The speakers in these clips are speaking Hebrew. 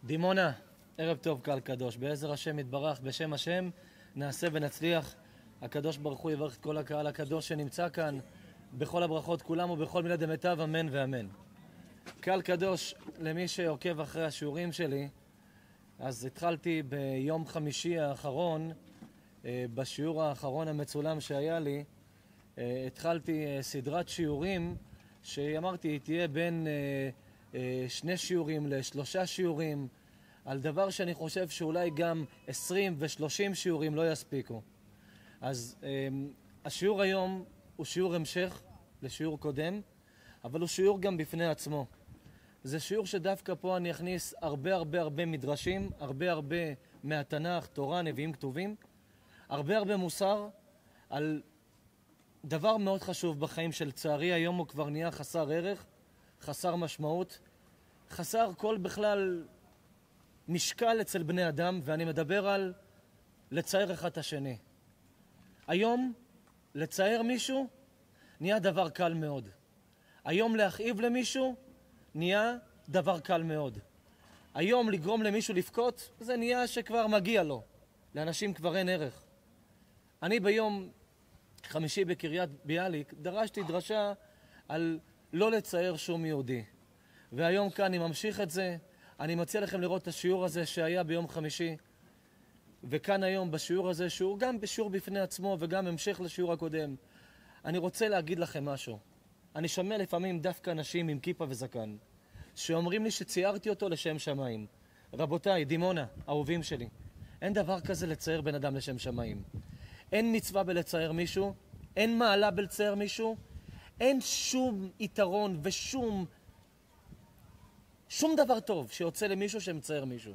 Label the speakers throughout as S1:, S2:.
S1: דימונה, ערב טוב קהל קדוש, בעזר השם יתברך, בשם השם נעשה ונצליח. הקדוש ברוך הוא יברך את כל הקהל הקדוש שנמצא כאן בכל הברכות כולם ובכל מילה דמיטב, אמן ואמן. קהל קדוש, למי שעוקב אחרי השיעורים שלי, אז התחלתי ביום חמישי האחרון, בשיעור האחרון המצולם שהיה לי, התחלתי סדרת שיעורים שאמרתי תהיה בין 2 שיעורים ל3 שיעורים, על דבר שאני חושב שאולי גם 20 ו30 שיעורים לא יספיקו. אז השיעור היום הוא שיעור המשך לשיעור קודם, אבל הוא שיעור גם בפני עצמו. זה שיעור שדווקא פה אני אכניס הרבה מדרשים, הרבה מהתנ"ך, תורה, נביאים כתובים, הרבה מוסר על דבר מאוד חשוב בחיים של צערי. היום הוא כבר נהיה חסר ערך, חסר משמעות, חסר כל בכלל משקל אצל בני אדם, ואני מדבר על לצייר אחד את השני. היום לצייר מישהו נהיה דבר קל מאוד. היום להכאיב למישהו נהיה דבר קל מאוד. היום לגרום למישהו לבכות זה נהיה שכבר מגיע לו. לאנשים כבר אין ערך. אני ביום חמישי בקריית ביאליק דרשתי דרשה על לא לצייר שום יהודי. והיום כאן אני ממשיך את זה. אני מציע לכם לראות את השיעור הזה שהיה ביום חמישי. וכאן היום בשיעור הזה, שהוא גם בשיעור בפני עצמו וגם המשך לשיעור הקודם. אני רוצה להגיד לכם משהו. אני שומע לפעמים דווקא אנשים עם כיפה וזקן, שאומרים לי שציירתי אותו לשם שמיים. רבותיי, דימונה, אהובים שלי, אין דבר כזה לצייר בן אדם לשם שמיים. אין מצווה בלצייר מישהו, אין מעלה בלצייר מישהו, אין שום יתרון ושום דבר טוב שיוצא למישהו שמצייר מישהו.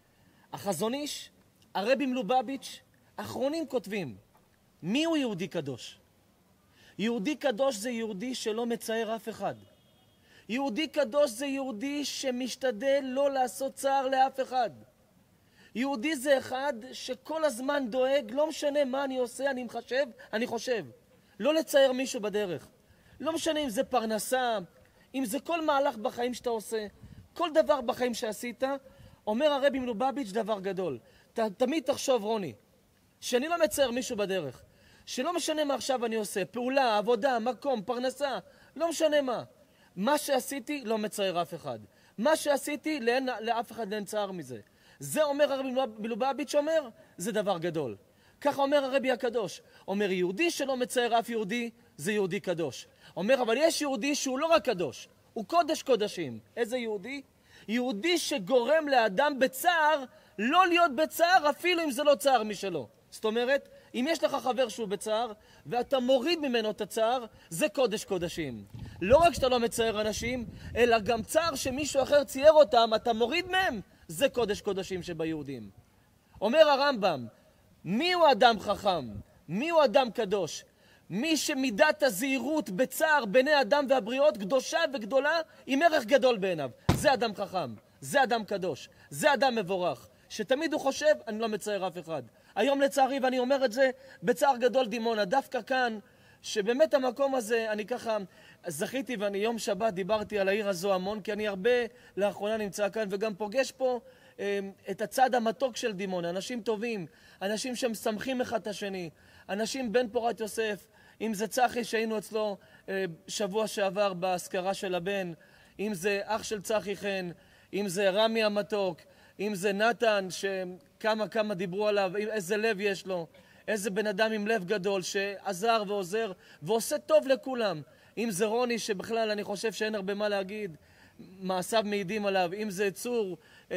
S1: החזון איש, הרבי מלובביץ', אחרונים כותבים, מי הוא יהודי קדוש? יהודי קדוש זה יהודי שלא מצייר אף אחד. יהודי קדוש זה יהודי שמשתדל לא לעשות צער לאף אחד. יהודי זה אחד שכל הזמן דואג, לא משנה מה אני עושה, אני חושב. לא לצייר מישהו בדרך. לא משנה אם זה פרנסה, אם זה כל מהלך בחיים שאתה עושה, כל דבר בחיים שעשית, אומר הרבי מלובביץ' דבר גדול. תמיד תחשוב, רוני, שאני לא מצייר מישהו בדרך. שלא משנה מה עכשיו אני עושה, פעולה, עבודה, מקום, פרנסה, לא משנה מה. מה שעשיתי לא מצייר אף אחד. מה שעשיתי לאף אחד אין צער מזה. זה אומר הרבי מלובביץ' אומר, זה דבר גדול. ככה אומר הרבי הקדוש. אומר יהודי שלא מצייר אף יהודי, זה יהודי קדוש. אומר אבל יש יהודי שהוא לא רק קדוש, הוא קודש קודשים. איזה יהודי? יהודי שגורם לאדם בצער, לא להיות בצער אפילו אם זה לא צער משלו. זאת אומרת, אם יש לך חבר שהוא בצער, ואתה מוריד ממנו את הצער, זה קודש קודשים. לא רק שאתה לא מצייר אנשים, אלא גם צער שמישהו אחר צייר אותם, אתה מוריד מהם, זה קודש קודשים שביהודים. אומר הרמב"ם, מי הוא אדם חכם? מי הוא אדם קדוש? מי שמידת הזהירות בצער ביני אדם והבריאות קדושה וגדולה עם ערך גדול בעיניו. זה אדם חכם, זה אדם קדוש, זה אדם מבורך. שתמיד הוא חושב, אני לא מצייר אף אחד. היום לצערי, ואני אומר את זה בצער גדול דימונה, דווקא כאן, שבאמת המקום הזה, אני ככה זכיתי ואני יום שבת דיברתי על העיר הזו המון, כי אני הרבה לאחרונה נמצא כאן וגם פוגש פה את הצד המתוק של דימונה, אנשים טובים, אנשים שמשמחים אחד את השני, אנשים בן פורת יוסף, אם זה צחי שהיינו אצלו שבוע שעבר בהזכרה של הבן, אם זה אח של צחי חן, אם זה רמי המתוק, אם זה נתן שכמה דיברו עליו, איזה לב יש לו, איזה בן אדם עם לב גדול שעזר ועוזר ועושה טוב לכולם. אם זה רוני שבכלל אני חושב שאין הרבה מה להגיד, מעשיו מעידים עליו. אם זה צור,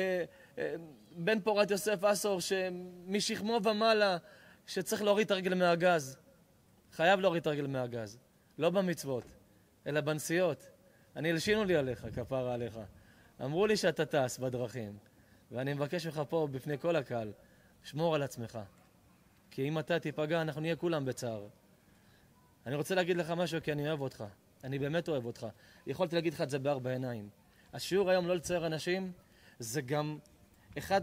S1: בן פורת יוסף אסור שמשכמו ומעלה שצריך להוריד את הרגל מהגז. חייב להוריד את הרגל מהגז. לא במצוות, אלא בנסיעות. אני הלשינו לי עליך, כפרה עליך. אמרו לי שאתה טס בדרכים. ואני מבקש ממך פה בפני כל הקהל, שמור על עצמך. כי אם אתה תיפגע, אנחנו נהיה כולם בצער. אני רוצה להגיד לך משהו כי אני אוהב אותך. אני באמת אוהב אותך. יכולתי להגיד לך את זה בארבע עיניים. השיעור היום לא לצייר אנשים, זה גם אחד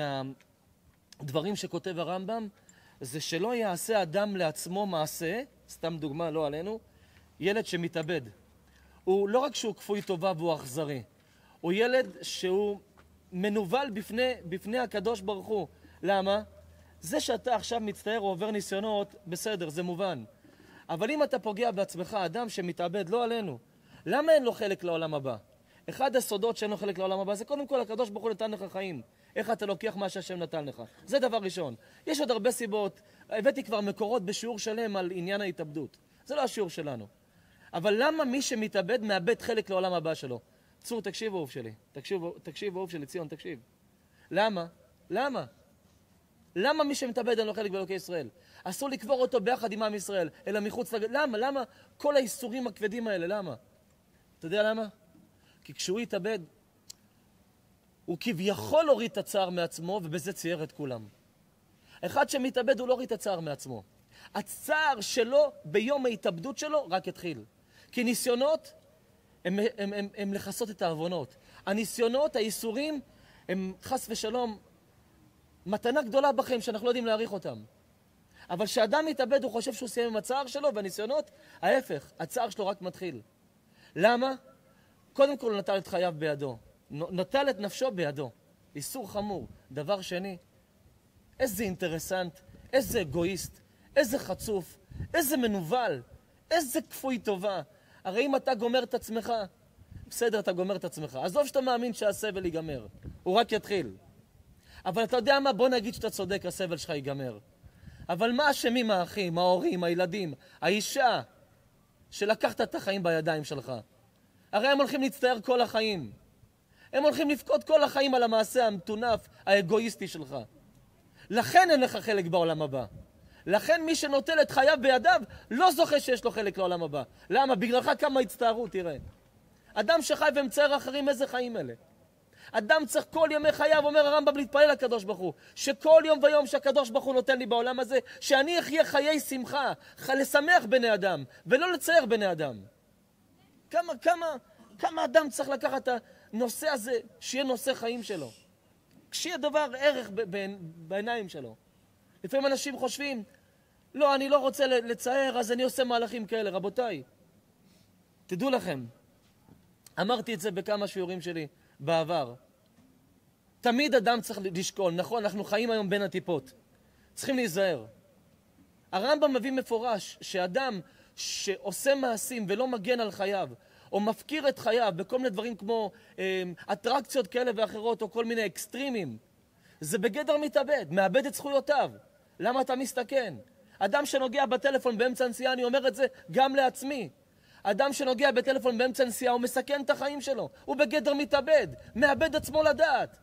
S1: מהדברים שכותב הרמב"ם, זה שלא יעשה אדם לעצמו מעשה, סתם דוגמה, לא עלינו, ילד שמתאבד. הוא לא רק שהוא כפוי טובה והוא אכזרי, הוא ילד שהוא מנוול בפני הקדוש ברוך הוא. למה? זה שאתה עכשיו מצטער או עובר ניסיונות, בסדר, זה מובן. אבל אם אתה פוגע בעצמך, אדם שמתאבד, לא עלינו, למה אין לו חלק לעולם הבא? אחד הסודות שאין לו חלק לעולם הבא, זה קודם כל הקדוש ברוך הוא נתן לך חיים. איך אתה לוקח מה שהשם נתן לך? זה דבר ראשון. יש עוד הרבה סיבות, הבאתי כבר מקורות בשיעור שלם על עניין ההתאבדות. זה לא השיעור שלנו. אבל למה מי שמתאבד מאבד חלק לעולם הבא שלו? צור, תקשיב אהוב שלי. תקשיב אהוב שלי, ציון, תקשיב. למה? למה? למה מי שמתאבד אין לו חלק באלוקי ישראל? אסור לקבור אותו ביחד עם עם ישראל, אלא מחוץ למה? למה כל האיסורים הכבדים האלה? למה? אתה יודע למה? כי כשהוא יתאבד, הוא כביכול הוריד את הצער מעצמו, ובזה צייר את כולם. אחד שמתאבד הוא לא הוריד את הצער מעצמו. הצער שלו ביום ההתאבדות שלו רק התחיל. כי ניסיונות הם לחסות את העוונות. הניסיונות, האיסורים, הם חס ושלום מתנה גדולה בחיים שאנחנו לא יודעים להעריך אותם. אבל כשאדם מתאבד הוא חושב שהוא סיים עם הצער שלו, והניסיונות, ההפך, הצער שלו רק מתחיל. למה? קודם כל הוא נטל את חייו בידו. נטל את נפשו בידו. איסור חמור. דבר שני, איזה אינטרסנט, איזה אגואיסט, איזה חצוף, איזה מנוול, איזה כפוי טובה. הרי אם אתה גומר את עצמך, בסדר, אתה גומר את עצמך. עזוב שאתה מאמין שהסבל ייגמר. הוא רק יתחיל. אבל אתה יודע מה? בוא נגיד שאתה צודק, הסבל שלך ייגמר. אבל מה אשמים האחים, ההורים, הילדים, האישה שלקחת את החיים בידיים שלך? הרי הם הולכים להצטער כל החיים. הם הולכים לפקוד כל החיים על המעשה המטונף, האגואיסטי שלך. לכן אין לך חלק בעולם הבא. לכן מי שנוטל את חייו בידיו לא זוכה שיש לו חלק לעולם הבא. למה? בגללך כמה הצטערו, תראה. אדם שחי ומצייר אחרים, איזה חיים אלה? אדם צריך כל ימי חייו, אומר הרמב"ם, להתפלל לקדוש ברוך הוא, שכל יום ויום שהקדוש ברוך הוא נותן לי בעולם הזה, שאני אחיה חיי שמחה, לשמח בני אדם, ולא לצייר בני אדם. כמה אדם צריך לקחת את הנושא הזה, שיהיה נושא חיים שלו? כשיהיה דבר ערך בעיניים שלו. לפעמים אנשים חושבים, לא, אני לא רוצה לצייר, אז אני עושה מהלכים כאלה. רבותיי, תדעו לכם, אמרתי את זה בכמה שיעורים שלי בעבר. תמיד אדם צריך לשקול, נכון, אנחנו חיים היום בין הטיפות. צריכים להיזהר. הרמב"ם מביא מפורש שאדם שעושה מעשים ולא מגן על חייו, או מפקיר את חייו בכל מיני דברים כמו אטרקציות כאלה ואחרות, או כל מיני אקסטרימים, זה בגדר מתאבד, מאבד את זכויותיו. למה אתה מסתכן? אדם שנוגע בטלפון באמצע הנסיעה, אני אומר את זה גם לעצמי. אדם שנוגע בטלפון באמצע הנסיעה, הוא מסכן את החיים שלו. הוא בגדר מתאבד, מאבד עצמו לדעת.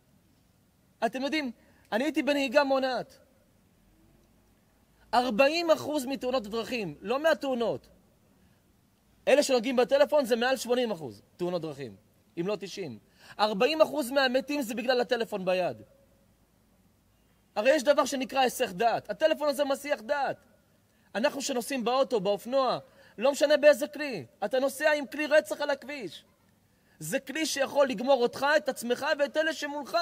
S1: אתם יודעים, אני הייתי בנהיגה מונעת. 40% מתאונות הדרכים, לא מהתאונות. אלה שנוגעים בטלפון זה מעל 80% תאונות דרכים, אם לא 90. 40% מהמתים זה בגלל הטלפון ביד. הרי יש דבר שנקרא היסח דעת. הטלפון הזה מסיח דעת. אנחנו שנוסעים באוטו, באופנוע, לא משנה באיזה כלי. אתה נוסע עם כלי רצח על הכביש. זה כלי שיכול לגמור אותך, את עצמך ואת אלה שמולך.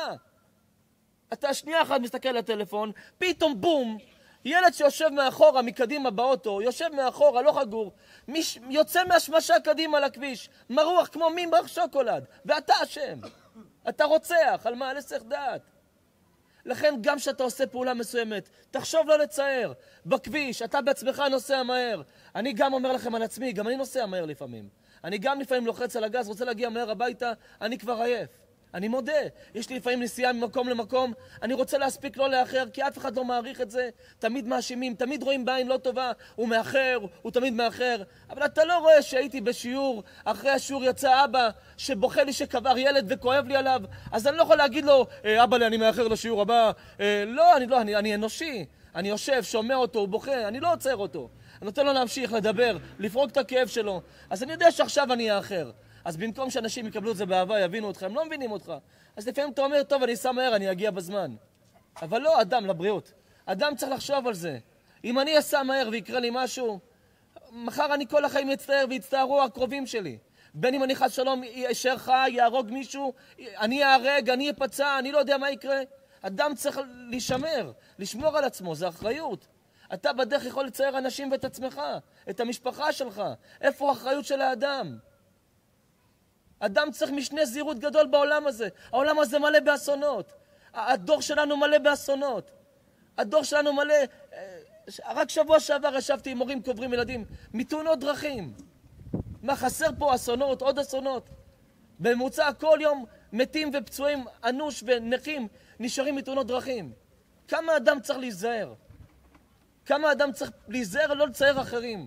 S1: אתה שנייה אחת מסתכל על הטלפון, פתאום בום, ילד שיושב מאחורה, מקדימה באוטו, יושב מאחורה, לא חגור, יוצא מהשמשה קדימה לכביש, מרוח כמו ממרח שוקולד, ואתה אשם. אתה רוצח, על מה? על היסח דעת. לכן גם שאתה עושה פעולה מסוימת, תחשוב לא לצייר. בכביש, אתה בעצמך נוסע מהר. אני גם אומר לכם על עצמי, גם אני נוסע מהר לפעמים. אני גם לפעמים לוחץ על הגז, רוצה להגיע מהר הביתה, אני כבר עייף. אני מודה, יש לי לפעמים נסיעה ממקום למקום, אני רוצה להספיק לא לאחר, כי אף אחד לא מעריך את זה, תמיד מאשימים, תמיד רואים בעין לא טובה, הוא מאחר, הוא תמיד מאחר, אבל אתה לא רואה שהייתי בשיעור, אחרי השיעור יצא אבא שבוכה לי שקבר ילד וכואב לי עליו, אז אני לא יכול להגיד לו, אבא לי, אני מאחר לשיעור הבא, אני אנושי, אני יושב, שומע אותו, הוא בוכה, אני לא עוצר אותו, אני נותן לו להמשיך, לדבר, לפרוק את הכאב שלו, אז אני יודע שעכשיו אני אאחר. אז במקום שאנשים יקבלו את זה באהבה, יבינו אותך, הם לא מבינים אותך. אז לפעמים אתה אומר, טוב, אני שם מהר, אני אגיע בזמן. אבל לא, אדם, לבריאות. אדם צריך לחשוב על זה. אם אני אסע מהר ויקרה לי משהו, מחר אני כל החיים אצטער ויצטערו הקרובים שלי. בין אם אני חס שלום אשאר חי, יהרוג מישהו, אני יהרג, אני אפצע, אני לא יודע מה יקרה. אדם צריך להישמר, לשמור על עצמו, זה אחריות. אתה בדרך יכול לצייר אנשים ואת עצמך, את המשפחה שלך. איפה האחריות של האדם? אדם צריך משנה זהירות גדול בעולם הזה. העולם הזה מלא באסונות. הדור שלנו מלא באסונות. הדור שלנו מלא... רק שבוע שעבר ישבתי עם הורים קוברים ילדים מתאונות דרכים. מה חסר פה? אסונות, עוד אסונות. בממוצע כל יום מתים ופצועים אנוש ונכים נשארים מתאונות דרכים. כמה אדם צריך להיזהר? כמה אדם צריך להיזהר לא לצייר אחרים?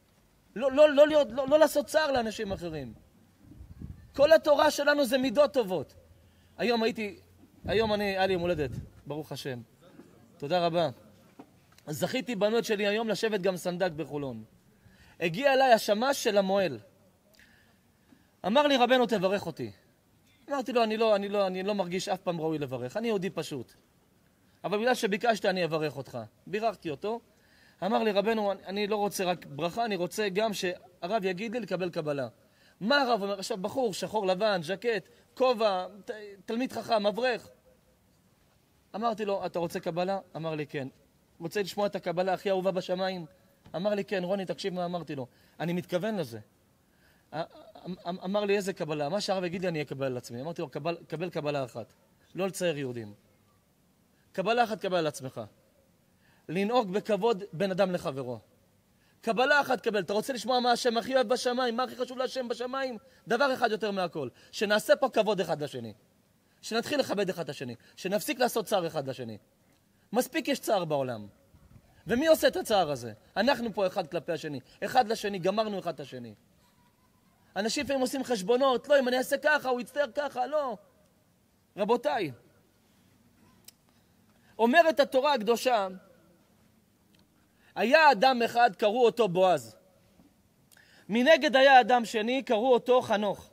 S1: לא לעשות צער לאנשים אחרים. כל התורה שלנו זה מידות טובות. היום היה לי יום הולדת, ברוך השם. תודה רבה. אז זכיתי בנות שלי היום לשבת גם סנדק בחולון. הגיע אליי השמש של המועל. אמר לי, רבנו, תברך אותי. אמרתי לו, אני לא מרגיש אף פעם ראוי לברך. אני יהודי פשוט. אבל בגלל שביקשת אני אברך אותך. בירכתי אותו. אמר לי, רבנו, אני לא רוצה רק ברכה, אני רוצה גם שהרב יגיד לי לקבל קבלה. מה הרב אומר? עכשיו בחור, שחור לבן, ז'קט, כובע, תלמיד חכם, אברך. אמרתי לו, אתה רוצה קבלה? אמר לי, כן. רוצה לשמוע את הקבלה הכי אהובה בשמיים? אמר לי, כן. רוני, תקשיב מה אמרתי לו. אני מתכוון לזה. אמר לי, איזה קבלה? מה שהרב יגיד לי אני אקבל על עצמי. אמרתי לו, קבל קבלה אחת. לא לצייר יהודים. קבלה אחת קבל על עצמך. לנהוג בכבוד בין אדם לחברו. קבלה אחת קבל. אתה רוצה לשמוע מה השם הכי אוהב בשמיים? מה הכי חשוב להשם בשמיים? דבר אחד יותר מהכל. שנעשה פה כבוד אחד לשני. שנתחיל לכבד אחד לשני. שנפסיק לעשות צער אחד לשני. מספיק יש צער בעולם. ומי עושה את הצער הזה? אנחנו פה אחד כלפי השני. אחד לשני, גמרנו אחד את השני. אנשים לפעמים עושים חשבונות. לא, אם אני אעשה ככה, הוא יצטער ככה. לא. רבותיי, אומרת התורה הקדושה, היה אדם אחד, קראו אותו בועז. מנגד היה אדם שני, קראו אותו חנוך.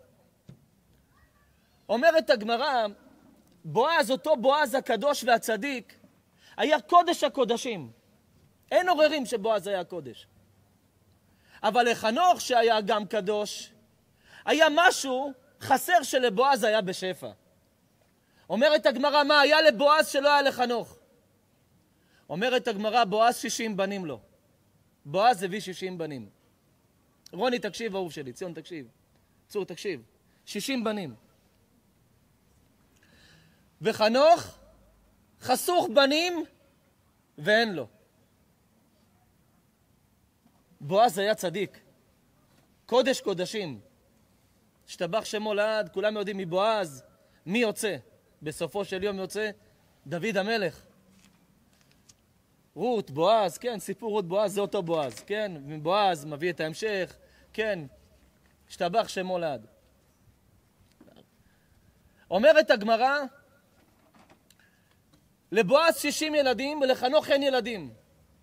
S1: אומרת הגמרא, בועז, אותו בועז הקדוש והצדיק, היה קודש הקודשים. אין עוררים שבועז היה קודש. אבל לחנוך שהיה גם קדוש, היה משהו חסר שלבועז היה בשפע. אומרת הגמרא, מה היה לבועז שלא היה לחנוך? אומרת הגמרא, בועז 60 בנים לו. בועז הביא 60 בנים. רוני, תקשיב, אהוב שלי. ציון, תקשיב. צור, תקשיב. 60 בנים. וחנוך חסוך בנים ואין לו. בועז היה צדיק. קודש קודשים. השתבח שמו לעד, כולם יודעים מבועז. מי יוצא? בסופו של יום יוצא דוד המלך. רות, בועז, כן, סיפור רות בועז זה אותו בועז, כן, מבועז מביא את ההמשך, כן, השתבח שמו לעד. אומרת הגמרא, לבועז 60 ילדים ולחנוך אין ילדים.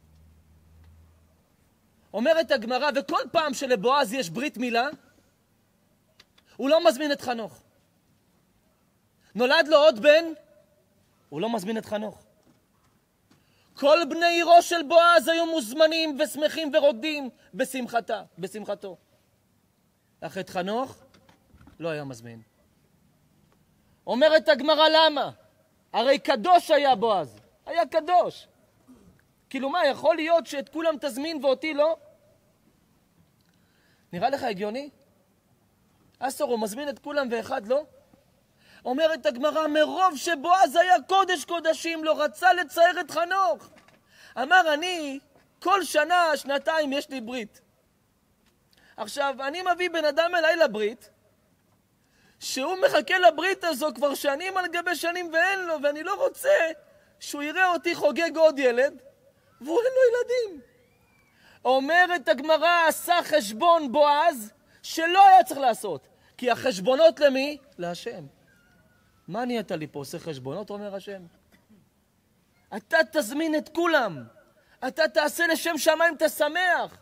S1: אומרת הגמרא, וכל פעם שלבועז יש ברית מילה, הוא לא מזמין את חנוך. נולד לו עוד בן, הוא לא מזמין את חנוך. כל בני עירו של בועז היו מוזמנים ושמחים ורוקדים בשמחתו. אך את חנוך לא היה מזמין. אומרת הגמרא, למה? הרי קדוש היה בועז. היה קדוש. כאילו מה, יכול להיות שאת כולם תזמין ואותי לא? נראה לך הגיוני? עשור הוא מזמין את כולם ואחד לא? אומרת הגמרא, מרוב שבועז היה קודש קודשים, לא רצה לצייר את חנוך. אמר, אני, כל שנה, שנתיים יש לי ברית. עכשיו, אני מביא בן אדם אליי לברית, שהוא מחכה לברית הזו כבר שנים על גבי שנים ואין לו, ואני לא רוצה שהוא יראה אותי חוגג עוד ילד, והוא אין לו ילדים. אומרת הגמרא, עשה חשבון בועז, שלא היה צריך לעשות. כי החשבונות למי? להשם. מה נהיית לי פה? עושה חשבונות, אומר השם. אתה תזמין את כולם. אתה תעשה לשם שמיים, אתה שמח.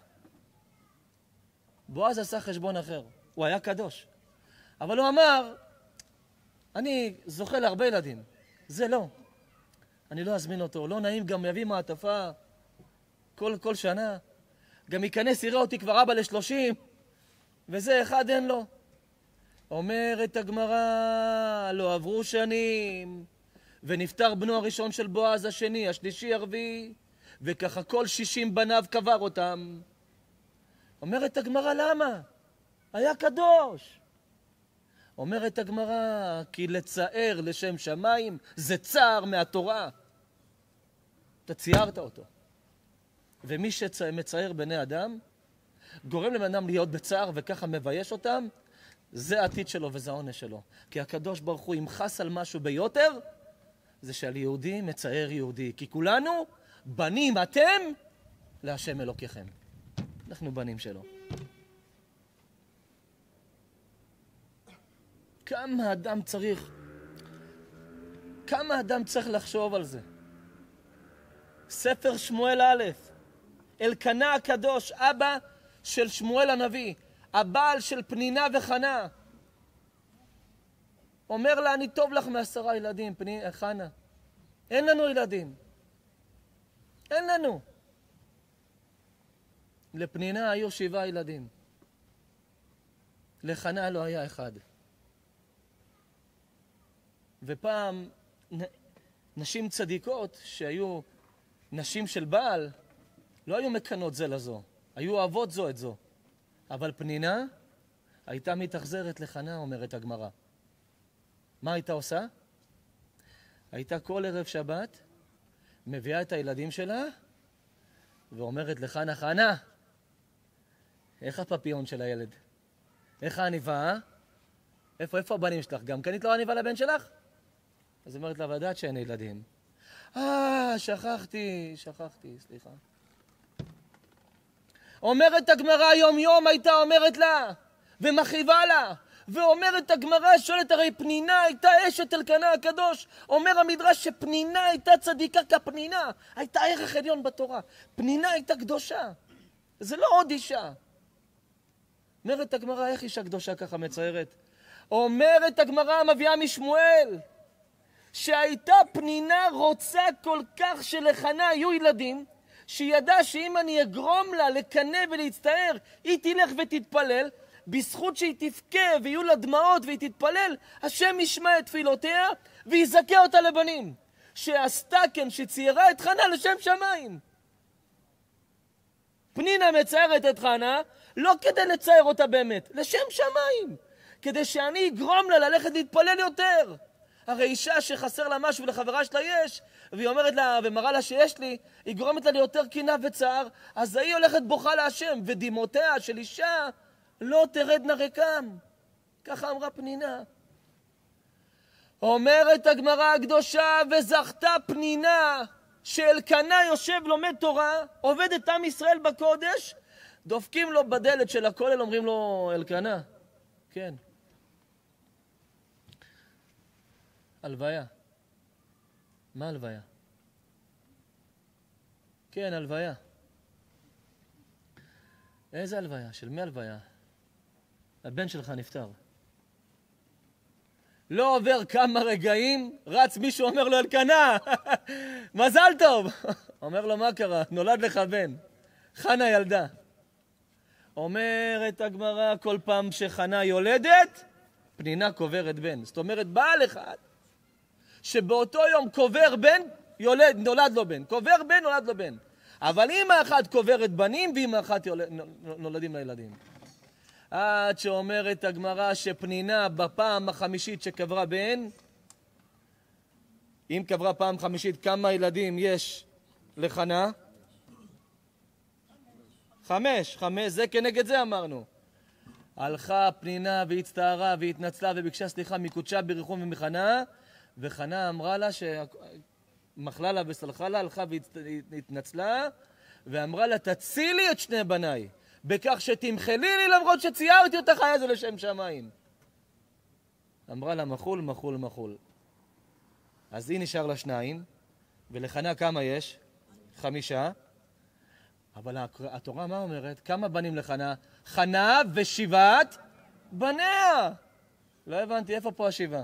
S1: בועז עשה חשבון אחר. הוא היה קדוש. אבל הוא אמר, אני זוכה להרבה ילדים. זה לא. אני לא אזמין אותו. לא נעים, גם יביא מעטפה כל שנה. גם ייכנס, יראה אותי כבר אבא ל30, וזה אחד אין לו. אומרת הגמרא, לא עברו שנים, ונפטר בנו הראשון של בועז, השני, השלישי, הרביעי, וככה כל 60 בניו קבר אותם. אומרת הגמרא, למה? היה קדוש. אומרת הגמרא, כי לצער לשם שמיים זה צער מהתורה. אתה ציירת אותו. ומי שמצער בני אדם, גורם לבן אדם להיות בצער וככה מבייש אותם, זה העתיד שלו וזה העונש שלו. כי הקדוש ברוך הוא ימחס על משהו ביותר, זה שעל יהודי מצער יהודי. כי כולנו בנים אתם להשם אלוקיכם. אנחנו בנים שלו. כמה אדם צריך לחשוב על זה. ספר שמואל א', אלקנה הקדוש, אבא של שמואל הנביא, הבעל של פנינה וחנה, אומר לה, אני טוב לך מ10 ילדים, חנה. אין לנו ילדים. אין לנו. לפנינה היו 7 ילדים. לחנה לא היה 1. ופעם נשים צדיקות שהיו נשים של בעל לא היו מקנות זה לזו, היו אוהבות זו את זו. אבל פנינה הייתה מתאכזרת לחנה, אומרת הגמרא. מה הייתה עושה? הייתה כל ערב שבת מביאה את הילדים שלה ואומרת לחנה, חנה, איך הפפיון של הילד? איך העניבה? איפה הבנים שלך? גם קנית לו עניבה לבן שלך? אז היא אומרת לה, ודעת שאין ילדים. שכחתי, סליחה. אומרת הגמרא, יום הייתה אומרת לה, ומחיבה לה, ואומרת הגמרא, שואלת, הרי פנינה הייתה אשת אלקנה הקדוש. אומר המדרש שפנינה הייתה צדיקה כפנינה, הייתה ערך עליון בתורה. פנינה הייתה קדושה, זה לא עוד אישה. אומרת הגמרא, איך אישה קדושה ככה מציירת? אומרת הגמרא, מביאה משמואל, שהייתה פנינה רוצה כל כך שלחנה היו ילדים, שידע שאם אני אגרום לה לקנא ולהצטער, היא תלך ותתפלל, בזכות שהיא תבכה ויהיו לה דמעות והיא תתפלל, השם ישמע את תפילותיה ויזכה אותה לבנים. שעשתה כן, שציירה את חנה לשם שמיים. פנינה מציירת את חנה, לא כדי לצייר אותה באמת, לשם שמיים. כדי שאני אגרום לה ללכת להתפלל יותר. הרי אישה שחסר לה משהו ולחברה שלה יש, והיא אומרת לה, ומראה לה שיש לי, היא גורמת לה ליותר קנאה וצער, אז היא הולכת בוכה להשם, ודמעותיה של אישה לא תרדנה ריקם. ככה אמרה פנינה. אומרת הגמרא הקדושה, וזכתה פנינה שאלקנה יושב לומד תורה, עובד את עם ישראל בקודש, דופקים לו בדלת של הכולל, אומרים לו, אלקנה, כן. הלוויה. מה הלוויה? כן, הלוויה. איזה הלוויה? של מי הלוויה? הבן שלך נפטר. לא עובר כמה רגעים, רץ מישהו אומר לו, אלקנה, מזל טוב. אומר לו, מה קרה? נולד לך בן. חנה ילדה. אומרת הגמרא, כל פעם שחנה יולדת, פנינה קוברת בן. זאת אומרת, בעל אחד, שבאותו יום קובר בן, נולד לו בן. קובר בן, נולד לו בן. אבל אמא אחת קוברת בנים, ואמא אחת נולדים לילדים. עד שאומרת הגמרא שפנינה בפעם החמישית שקברה בן, אם קברה פעם חמישית, כמה ילדים יש לחנה? 5, זה כנגד זה אמרנו. הלכה פנינה והצטערה והתנצלה וביקשה סליחה מקודשה בריחום ומחנה, וחנה אמרה לה שמחלה לה וסלחה לה, הלכה והתנצלה, ואמרה לה, תצילי את 2 בניי, בכך שתמחלי לי למרות שציירתי אותך, היה זה לשם שמיים. אמרה לה, מחול. אז היא נשאר לה 2, ולחנה כמה יש? 5. אבל התורה מה אומרת? כמה בנים לחנה? חנה ו7 בניה. לא הבנתי, איפה פה 7?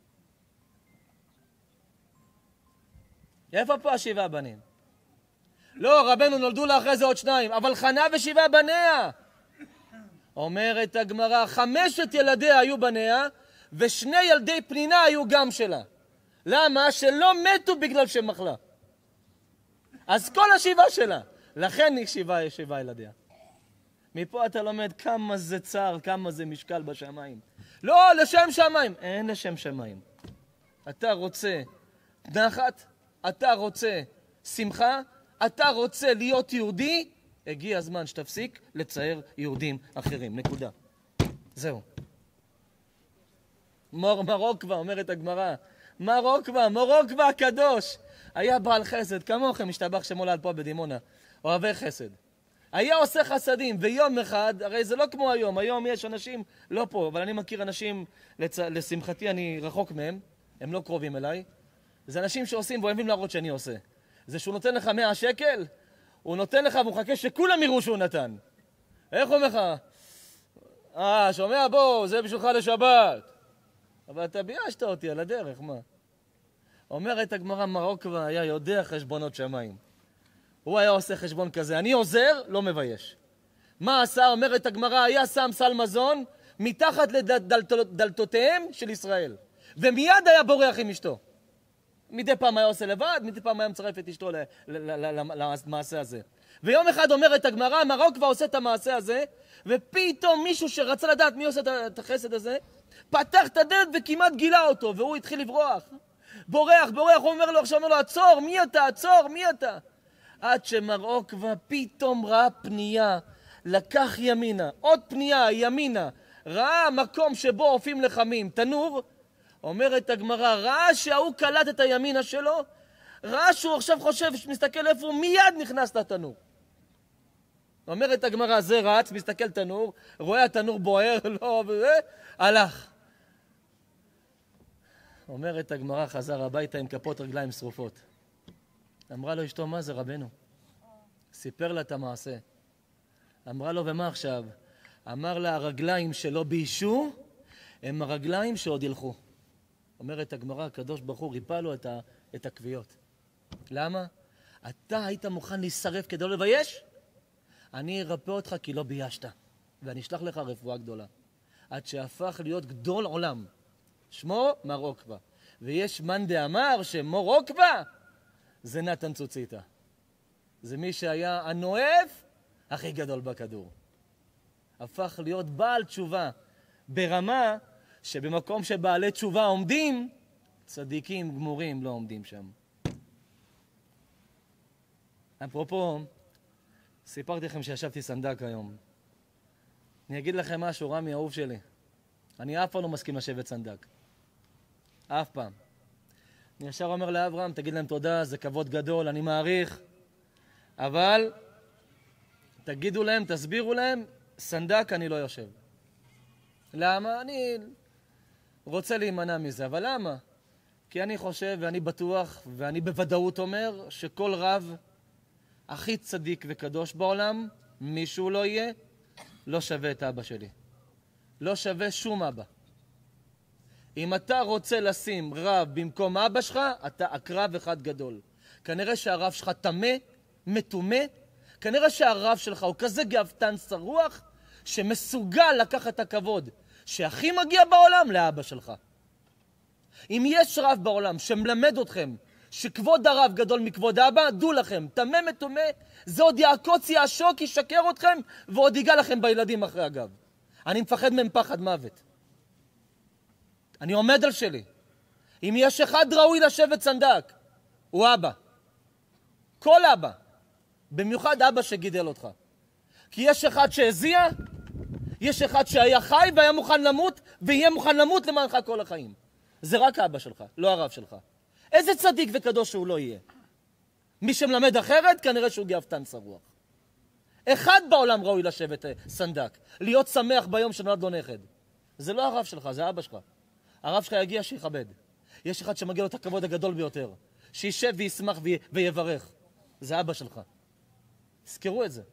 S1: איפה פה 7 בנים? לא, רבנו נולדו לה אחרי זה עוד 2, אבל חנה ו7 בניה. אומרת הגמרא, 5 ילדיה היו בניה, ו2 ילדי פנינה היו גם שלה. למה? שלא מתו בגלל שמחלה. אז כל 7 שלה. לכן היא 7 ילדיה. מפה אתה לומד כמה זה צער, כמה זה משקל בשמיים. לא, לשם שמיים. אין לשם שמיים. אתה רוצה נחת, אתה רוצה שמחה, אתה רוצה להיות יהודי, הגיע הזמן שתפסיק לצייר יהודים אחרים. נקודה. זהו. מרוקווה, אומרת הגמרא. מרוקווה הקדוש. היה בעל חסד, כמוכם משתבח שמולד פה בדימונה. אוהבי חסד. היה עושה חסדים, ויום אחד, הרי זה לא כמו היום, היום יש אנשים, לא פה, אבל אני מכיר אנשים, לשמחתי אני רחוק מהם, הם לא קרובים אליי. זה אנשים שעושים ואוהבים להראות שאני עושה. זה שהוא נותן לך 100 שקל, הוא נותן לך והוא מחכה שכולם יראו שהוא נתן. איך אומר לך? שומע בוא, זה בשבילך לשבת. אבל אתה ביישת אותי על הדרך, מה? אומרת הגמרא, מרוקווה היה יודע חשבונות שמיים. הוא היה עושה חשבון כזה, אני עוזר, לא מבייש. מה עשה? אומרת הגמרא, היה שם סל מזון מתחת לדלתותיהם של ישראל. ומיד היה בורח עם אשתו. מדי פעם היה עושה לבד, מדי פעם היה מצרף את אשתו למעשה הזה. ויום אחד אומרת הגמרא, מרוקווה עושה את המעשה הזה, ופתאום מישהו שרצה לדעת מי עושה את החסד הזה, פתח את הדלת וכמעט גילה אותו, והוא התחיל לברוח. בורח, הוא אומר לו, עכשיו אומר לו, עצור, מי אתה? עצור, מי אתה? עד שמרוקווה פתאום ראה פנייה, לקח ימינה, עוד פנייה, ימינה, ראה מקום שבו עופים לחמים, תנור, אומרת הגמרא, ראה שההוא קלט את הימינה שלו, ראה שהוא עכשיו חושב, מסתכל איפה הוא, מיד נכנס לתנור. אומרת הגמרא, זה רץ, מסתכל תנור, רואה התנור בוער, לא, הלך. אומרת הגמרא, חזר הביתה עם כפות רגליים שרופות. אמרה לו אשתו, מה זה רבנו? סיפר לה את המעשה. אמרה לו, ומה עכשיו? אמר לה, הרגליים שלא ביישו, הם הרגליים שעוד ילכו. אומרת הגמרא, הקדוש ברוך הוא ריפא לו את הכוויות. למה? אתה היית מוכן להישרף כדי לא לבייש? אני ארפא אותך כי לא ביישת. ואני אשלח לך רפואה גדולה. עד שהפך להיות גדול עולם. שמו מרוקווה. ויש מאן דאמר שמרוקווה זה נתן צוציטה. זה מי שהיה הנואף הכי גדול בכדור. הפך להיות בעל תשובה ברמה שבמקום שבעלי תשובה עומדים, צדיקים גמורים לא עומדים שם. אפרופו, סיפרתי לכם שישבתי סנדק היום. אני אגיד לכם משהו, רמי אהוב שלי. אני אף פעם לא מסכים לשבת סנדק. אף פעם. אני ישר אומר לאברהם, תגיד להם תודה, זה כבוד גדול, אני מעריך. אבל תגידו להם, תסבירו להם, סנדק אני לא יושב. למה? אני רוצה להימנע מזה, אבל למה? כי אני חושב ואני בטוח ואני בוודאות אומר שכל רב הכי צדיק וקדוש בעולם, מישהו לא יהיה, לא שווה את אבא שלי. לא שווה שום אבא. אם אתה רוצה לשים רב במקום אבא שלך, אתה אקרב אחד גדול. כנראה שהרב שלך טמא, מטומא, כנראה שהרב שלך הוא כזה גאוותן שרוח, שמסוגל לקחת את הכבוד שהכי מגיע בעולם לאבא שלך. אם יש רב בעולם שמלמד אתכם שכבוד הרב גדול מכבוד אבא, דו לכם, טמא מטומא, זה עוד יעקוץ יעשוק, ישקר אתכם, ועוד ייגע לכם בילדים אחרי הגב. אני מפחד מהם פחד מוות. אני עומד על שלי. אם יש אחד ראוי לשבת סנדק, הוא אבא. כל אבא. במיוחד אבא שגידל אותך. כי יש אחד שהזיע, יש אחד שהיה חי והיה מוכן למות, ויהיה מוכן למות למענך כל החיים. זה רק אבא שלך, לא הרב שלך. איזה צדיק וקדוש שהוא לא יהיה. מי שמלמד אחרת, כנראה שהוא גאוותן שרוח. אחד בעולם ראוי לשבת סנדק, להיות שמח ביום שנולד לו נכד. זה לא הרב שלך, זה אבא שלך. הרב שלך יגיע שיכבד. יש אחד שמגיע לו את הכבוד הגדול ביותר. שישב וישמח ויברך. זה אבא שלך. תזכרו את זה.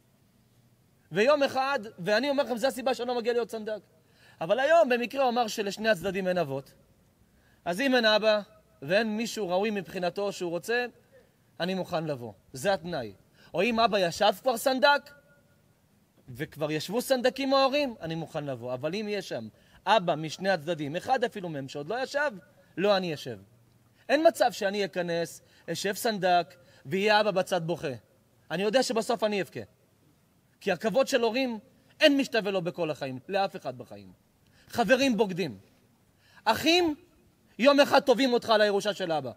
S1: ויום אחד, ואני אומר לכם, זה הסיבה שאני לא מגיע להיות סנדק. אבל היום במקרה הוא אמר שלשני הצדדים אין אבות. אז אם אין אבא, ואין מישהו ראוי מבחינתו שהוא רוצה, אני מוכן לבוא. זה התנאי. או אם אבא ישב כבר סנדק, וכבר ישבו סנדקים ההורים, אני מוכן לבוא. אבל אם יש שם אבא משני הצדדים, אחד אפילו מהם שעוד לא ישב, לא אני ישב. אין מצב שאני אכנס, אשב סנדק, ויהיה אבא בצד בוכה. אני יודע שבסוף אני אבכה. כי הכבוד של הורים אין משתווה לו בכל החיים, לאף אחד בחיים. חברים בוגדים. אחים, יום אחד טובים אותך על הירושה של אבא.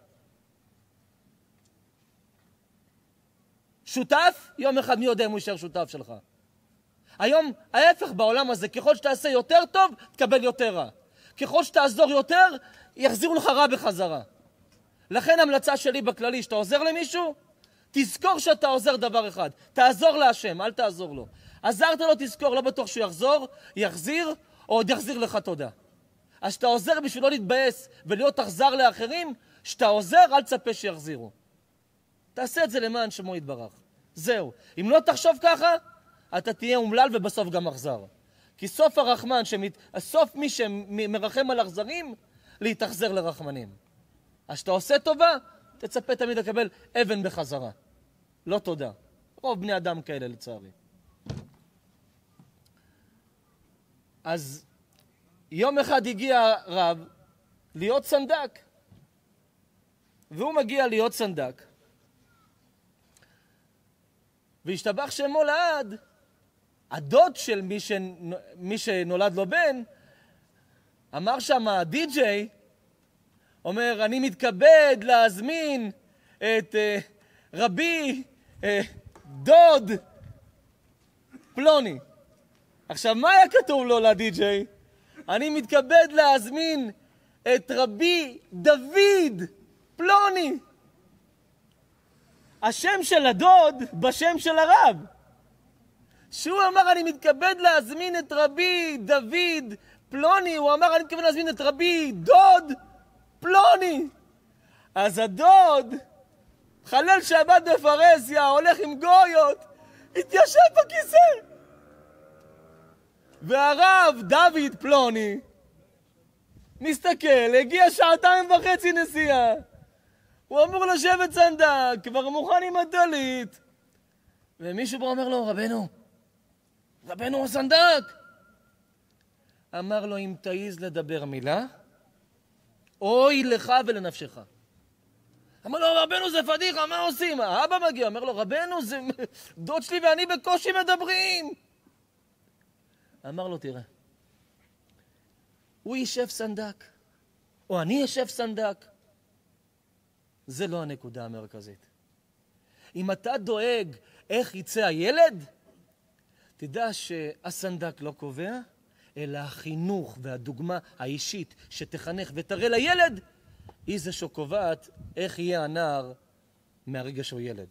S1: שותף, יום אחד מי יודע אם הוא יישאר שותף שלך. היום ההפך בעולם הזה, ככל שתעשה יותר טוב, תקבל יותר רע. ככל שתעזור יותר, יחזירו לך רע בחזרה. לכן המלצה שלי בכללי, שאתה עוזר למישהו, תזכור שאתה עוזר דבר אחד. תעזור להשם, אל תעזור לו. עזרת לו, תזכור, לא בטוח שהוא יחזור, יחזיר, או עוד יחזיר לך תודה. אז שאתה עוזר בשביל לא להתבאס ולהיות אכזר לאחרים, שאתה עוזר, אל תצפה שיחזירו. תעשה את זה למען שמו יתברך. זהו. אם לא תחשוב ככה, אתה תהיה אומלל ובסוף גם אכזר. כי סוף הרחמן, סוף מי שמרחם על אכזרים, להתאכזר לרחמנים. אז שאתה עושה טובה, תצפה תמיד לקבל אבן בחזרה. לא תודה. רוב בני אדם כאלה לצערי. אז יום אחד הגיע רב להיות סנדק. והוא מגיע להיות סנדק. והשתבח שמו לעד, הדוד של מי שנולד לו בן, אמר שם הדי-ג'יי, אומר, אני מתכבד להזמין את רבי דוד פלוני. עכשיו, מה היה כתוב לו לדי-ג'יי? אני מתכבד להזמין את רבי דוד פלוני. השם של הדוד בשם של הרב. שהוא אמר, אני מתכבד להזמין את רבי דוד פלוני, הוא אמר, אני מתכבד להזמין את רבי דוד פלוני. אז הדוד, חלל שבת בפרסיה, הולך עם גויות, התיישב בכיסא. והרב דוד פלוני מסתכל, הגיע 2.5 נסיעה. הוא אמור לשבת סנדק, כבר מוכן עם הטלית. ומישהו בו אומר לו, רבנו הסנדק. אמר לו, אם תעיז לדבר מילה, אוי לך ולנפשך. אמר לו, רבנו זה פדיחה, מה עושים? האבא מגיע, אומר לו, רבנו זה דוד שלי ואני בקושי מדברים. אמר לו, תראה, הוא יישב סנדק, או אני יישב סנדק. זה לא הנקודה המרכזית. אם אתה דואג איך יצא הילד, תדע שהסנדק לא קובע, אלא החינוך והדוגמה האישית שתחנך ותראה לילד, היא זה שקובעת איך יהיה הנער מהרגע שהוא ילד.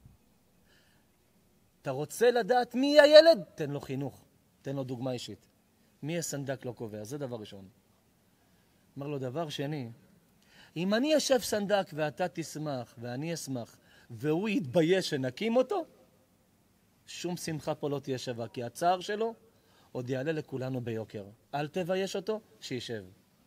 S1: אתה רוצה לדעת מי יהיה הילד? תן לו חינוך, תן לו דוגמה אישית. מי הסנדק לא קובע, זה דבר ראשון. אמר לו, דבר שני, אם אני ישב סנדק ואתה תשמח ואני אשמח והוא יתבייש שנקים אותו, שום שמחה פה לא תהיה שווה, כי הצער שלו עוד יעלה לכולנו ביוקר. אל תבייש אותו, שישב.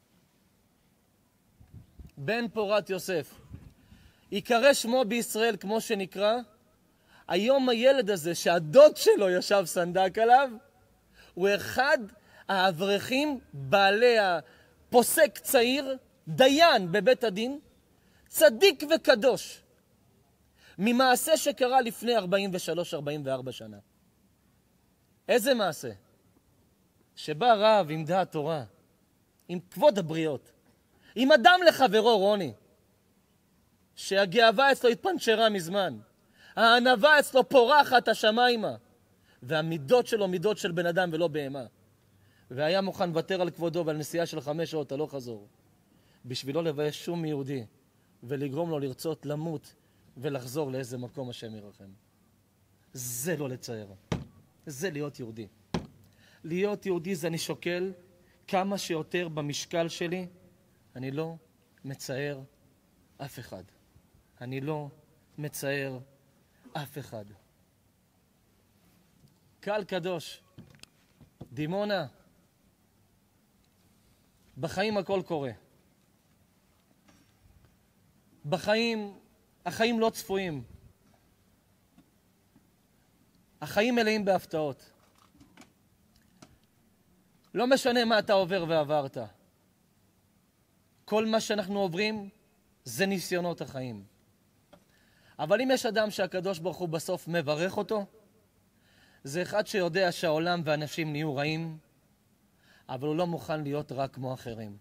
S1: בן פורת יוסף, יקרא שמו בישראל כמו שנקרא, היום הילד הזה שהדוד שלו ישב סנדק עליו, הוא אחד האברכים בעלי הפוסק צעיר, דיין בבית הדין, צדיק וקדוש, ממעשה שקרה לפני 43-44 שנה. איזה מעשה? שבא רב עם דעת תורה, עם כבוד הבריות, עם אדם לחברו רוני, שהגאווה אצלו התפנצ'רה מזמן, הענווה אצלו פורחת השמיימה, והמידות שלו מידות של בן אדם ולא בהמה. והיה מוכן לוותר על כבודו ועל נסיעה של 5 שעות הלוך חזור, בשביל לא לבייש שום יהודי, ולגרום לו לרצות למות ולחזור לאיזה מקום השם ירחם. זה לא לצייר. זה להיות יהודי. להיות יהודי זה אני שוקל כמה שיותר במשקל שלי, אני לא מצייר אף אחד. אני לא מצייר אף אחד. קהל קדוש, דימונה, בחיים הכל קורה. בחיים, החיים לא צפויים. החיים מלאים בהפתעות. לא משנה מה אתה עובר ועברת. כל מה שאנחנו עוברים זה ניסיונות החיים. אבל אם יש אדם שהקדוש ברוך הוא בסוף מברך אותו, זה אחד שיודע שהעולם והאנשים נהיו רעים, אבל הוא לא מוכן להיות רק כמו אחרים.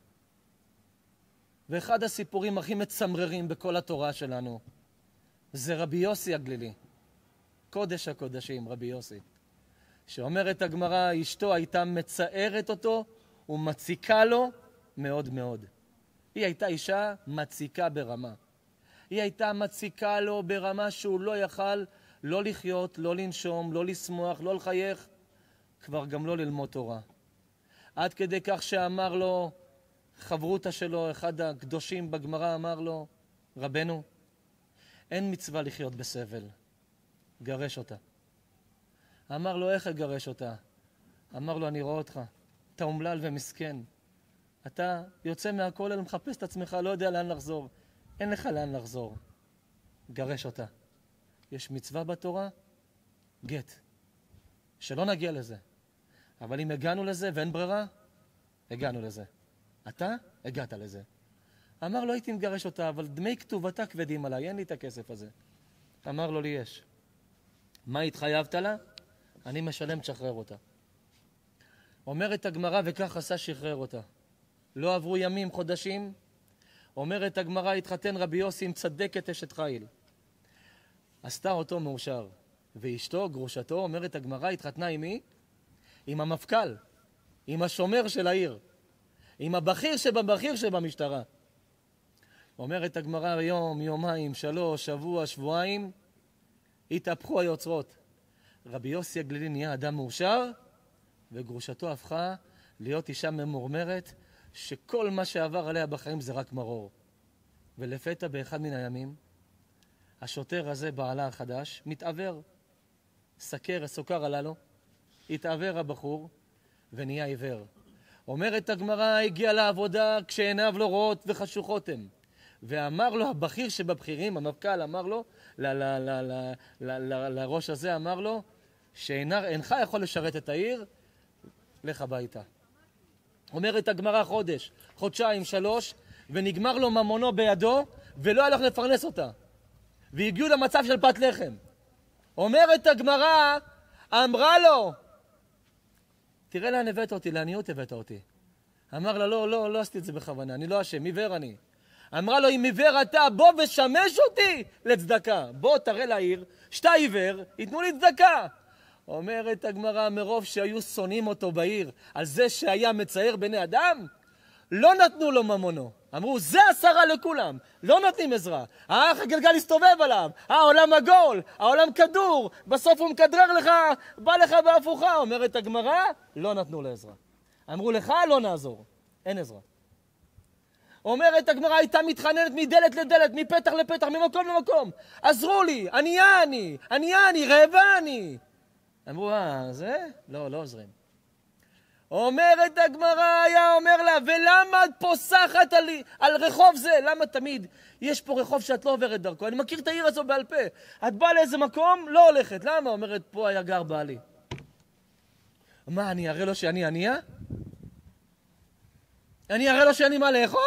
S1: ואחד הסיפורים הכי מצמררים בכל התורה שלנו, זה רבי יוסי הגלילי. קודש הקודשים, רבי יוסי. שאומרת הגמרא, אשתו הייתה מצערת אותו ומציקה לו מאוד מאוד. היא הייתה אישה מציקה ברמה. היא הייתה מציקה לו ברמה שהוא לא יכל לא לחיות, לא לנשום, לא לשמוח, לא לחייך, כבר גם לא ללמוד תורה. עד כדי כך שאמר לו, חברותה שלו, אחד הקדושים בגמרא אמר לו, רבנו, אין מצווה לחיות בסבל, גרש אותה. אמר לו, איך אגרש אותה? אמר לו, אני רואה אותך, אתה אומלל ומסכן. אתה יוצא מהכולל, מחפש את עצמך, לא יודע לאן לחזור. אין לך לאן לחזור. גרש אותה. יש מצווה בתורה, גט. שלא נגיע לזה. אבל אם הגענו לזה ואין ברירה, הגענו לזה. אתה הגעת לזה. אמר לו, הייתי מגרש אותה, אבל דמי כתובתה כבדים עליי, אין לי את הכסף הזה. אמר לו, לי יש. מה התחייבת לה? אני משלם, תשחרר אותה. אומרת הגמרא, וכך עשה, שחרר אותה. לא עברו ימים, חודשים. אומרת הגמרא, התחתן רבי יוסי עם צדקת אשת חיל. עשתה אותו מאושר. ואשתו, גרושתו, אומרת הגמרא, התחתנה עם מי? עם המפכ"ל, עם השומר של העיר, עם הבכיר שבבכיר שבמשטרה. אומרת הגמרא, יום, יומיים, 3, שבוע, שבועיים, התהפכו היוצרות. רבי יוסי הגלילי נהיה אדם מאושר, וגרושתו הפכה להיות אישה ממורמרת, שכל מה שעבר עליה בחיים זה רק מרור. ולפתע באחד מן הימים, השוטר הזה, בעלה החדש, מתעבר. סוכר עלה לו, התעבר הבחור ונהיה עיוור. אומרת הגמרא, הגיע לעבודה כשעיניו לא רואות וחשוכות הם. ואמר לו הבכיר שבבכירים, המפכ"ל אמר לו, לראש הזה אמר לו, שאינך יכול לשרת את העיר, לך הביתה. אומרת הגמרא, חודש, חודשיים, 3, ונגמר לו ממונו בידו, ולא הלך לפרנס אותה. והגיעו למצב של פת לחם. אומרת הגמרא, אמרה לו, תראה לאן הבאת אותי, לעניות הבאת אותי. אמר לה, לא עשיתי את זה בכוונה, אני לא אשם, עיוור אני. אמרה לו, אם עיוור אתה, בוא ושמש אותי לצדקה. בוא תראה לעיר, שאתה עיוור, ייתנו לי צדקה. אומרת הגמרא, מרוב שהיו שונאים אותו בעיר, על זה שהיה מצייר בני אדם, לא נתנו לו ממונו. אמרו, זה 10 לכולם, לא נותנים עזרה. האח הגלגל הסתובב עליו, העולם עגול, העולם כדור, בסוף הוא מכדרר לך, בא לך בהפוכה. אומרת הגמרא, לא נתנו לו עזרה. אמרו לך, לא נעזור, אין עזרה. אומרת הגמרא, הייתה מתחננת מדלת לדלת, מפתח לפתח, ממקום למקום. עזרו לי, ענייה אני, רעבה אני. אמרו, זה? לא עוזרים. אומרת הגמרא, היה אומר לה, ולמה את פוסחת על רחוב זה? למה תמיד יש פה רחוב שאת לא עוברת דרכו? אני מכיר את העיר הזו בעל פה. את באה לאיזה מקום, לא הולכת. למה? אומרת, פה היה גר בעלי. מה, אני אראה לו שאני ענייה? אני אראה לו שאני מה לאכול?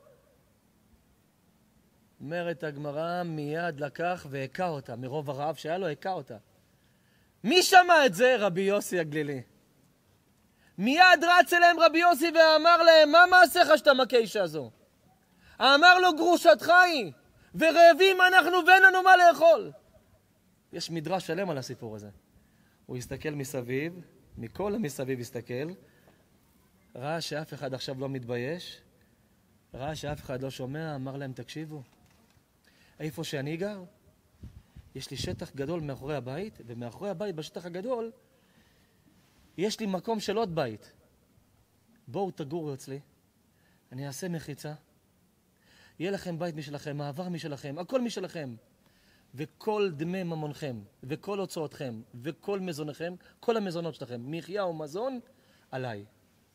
S1: אומרת הגמרא, מיד לקח והקה אותה, מרוב הרעב שהיה לו, הקה אותה. מי שמע את זה? רבי יוסי הגלילי. מיד רץ אליהם רבי יוסי ואמר להם, מה מעשיך שאתה מכה אישה זו? אמר לו, גרושתך היא, ורעבים אנחנו ואין לנו מה לאכול. יש מדרש שלם על הסיפור הזה. הוא הסתכל מסביב, מכל המסביב הסתכל, ראה שאף אחד עכשיו לא מתבייש, ראה שאף אחד לא שומע, אמר להם, תקשיבו, איפה שאני גר, יש לי שטח גדול מאחורי הבית, ומאחורי הבית בשטח הגדול, יש לי מקום של עוד בית. בואו תגורו אצלי, אני אעשה מחיצה, יהיה לכם בית משלכם, מעבר משלכם, הכל משלכם. וכל דמי ממונכם, וכל הוצאותכם, וכל מזונכם, כל המזונות שלכם, מחיה ומזון, עליי.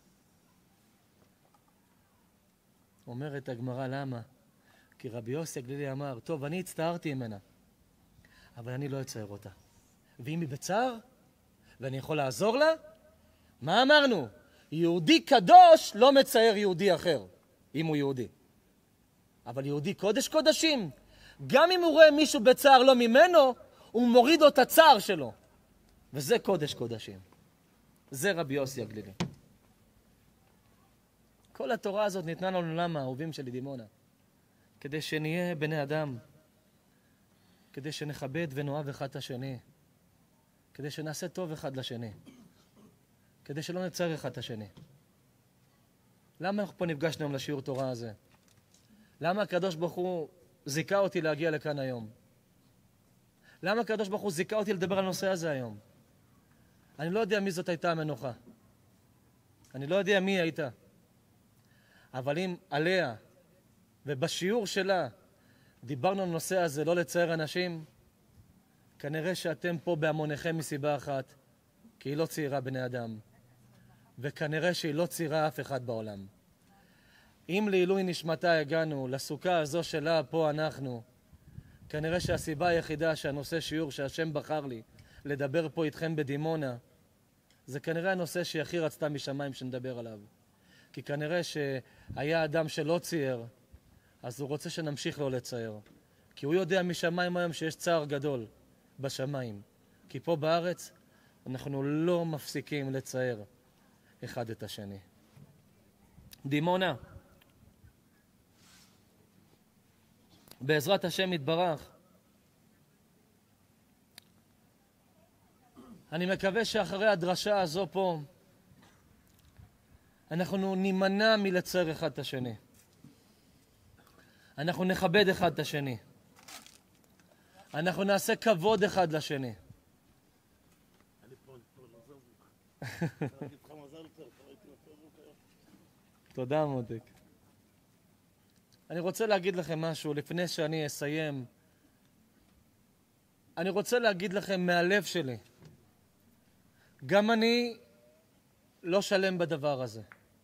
S1: אומרת הגמרא, למה? כי רבי יוסי הגלילי אמר, טוב, אני הצטערתי ממנה, אבל אני לא אצייר אותה. ואם היא בצער, ואני יכול לעזור לה, מה אמרנו? יהודי קדוש לא מצייר יהודי אחר, אם הוא יהודי. אבל יהודי קודש קודשים, גם אם הוא רואה מישהו בצער לא ממנו, הוא מוריד לו את הצער שלו. וזה קודש קודשים. זה רבי יוסי הגלילי. כל התורה הזאת ניתנה לנו למה, אהובים שלי דימונה? כדי שנהיה בני אדם, כדי שנכבד ונאהב אחד את השני, כדי שנעשה טוב אחד לשני, כדי שלא נצר אחד את השני. למה אנחנו פה נפגשנו היום לשיעור תורה הזה? למה הקדוש ברוך הוא זיכה אותי להגיע לכאן היום? למה הקדוש ברוך הוא זיכה אותי לדבר על הנושא הזה היום? אני לא יודע מי זאת הייתה המנוחה. אני לא יודע מי הייתה. אבל אם עליה ובשיעור שלה דיברנו על הנושא הזה, לא לצייר אנשים, כנראה שאתם פה בהמוניכם מסיבה אחת, כי היא לא ציירה בני אדם. וכנראה שהיא לא ציירה אף אחד בעולם. אם לעילוי נשמתה הגענו, לסוכה הזו שלה פה אנחנו, כנראה שהסיבה היחידה שהנושא שיעור שהשם בחר לי לדבר פה איתכם בדימונה, זה כנראה הנושא שהיא הכי רצתה משמיים שנדבר עליו. כי כנראה שהיה אדם שלא צייר, אז הוא רוצה שנמשיך לא לצייר. כי הוא יודע משמיים היום שיש צער גדול בשמיים. כי פה בארץ אנחנו לא מפסיקים לצייר אחד את השני. דימונה, בעזרת השם יתברך, אני מקווה שאחרי הדרשה הזו פה, אנחנו נימנע מלצייר אחד את השני. אנחנו נכבד אחד את השני. אנחנו נעשה כבוד אחד לשני. תודה מותק. אני רוצה להגיד לכם משהו לפני שאני אסיים. אני רוצה להגיד לכם מהלב שלי. גם אני לא שלם בדבר הזה.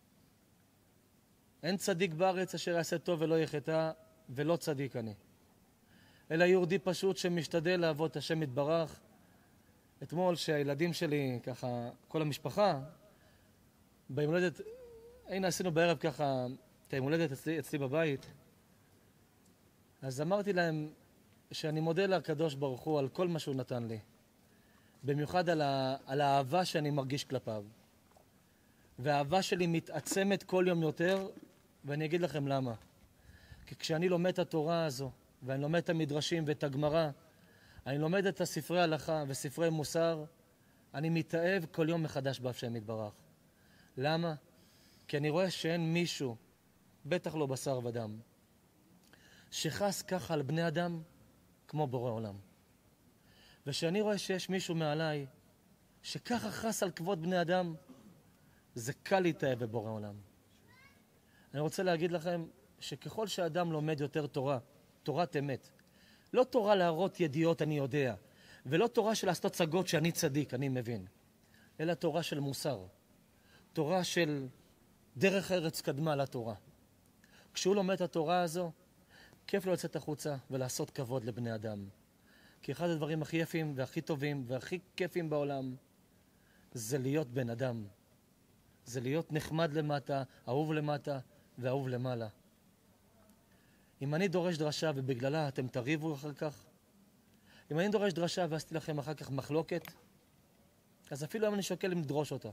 S1: אין צדיק בארץ אשר יעשה טוב ולא יחטא, ולא צדיק אני. אלא יהודי פשוט שמשתדל לעבוד את השם יתברך. אתמול שהילדים שלי, ככה, כל המשפחה, ביום הולדת, הנה עשינו בערב ככה, את היום הולדת אצלי בבית, אז אמרתי להם שאני מודה לקדוש ברוך הוא על כל מה שהוא נתן לי. במיוחד על האהבה שאני מרגיש כלפיו. והאהבה שלי מתעצמת כל יום יותר, ואני אגיד לכם למה. כי כשאני לומד את התורה הזו, ואני לומד את המדרשים ואת הגמרא, אני לומד את הספרי הלכה וספרי מוסר, אני מתאהב כל יום מחדש בהשם יתברך. למה? כי אני רואה שאין מישהו, בטח לא בשר ודם, שחס ככה על בני אדם כמו בורא עולם. ושאני רואה שיש מישהו מעליי שככה חס על כבוד בני אדם, זה קל להתאהב בבורא עולם. אני רוצה להגיד לכם שככל שאדם לומד יותר תורה, תורת אמת, לא תורה להראות ידיעות אני יודע, ולא תורה של לעשות הצגות שאני צדיק, אני מבין, אלא תורה של מוסר, תורה של דרך ארץ קדמה לתורה. כשהוא לומד את התורה הזו, כיף לו לצאת החוצה ולעשות כבוד לבני אדם. כי אחד הדברים הכי יפים והכי טובים והכי כיפים בעולם זה להיות בן אדם. זה להיות נחמד למטה, אהוב למטה ואהוב למעלה. אם אני דורש דרשה ובגללה אתם תריבו אחר כך, אם אני דורש דרשה ועשיתי לכם אחר כך מחלוקת, אז אפילו אם אני שוקל לדרוש אותה.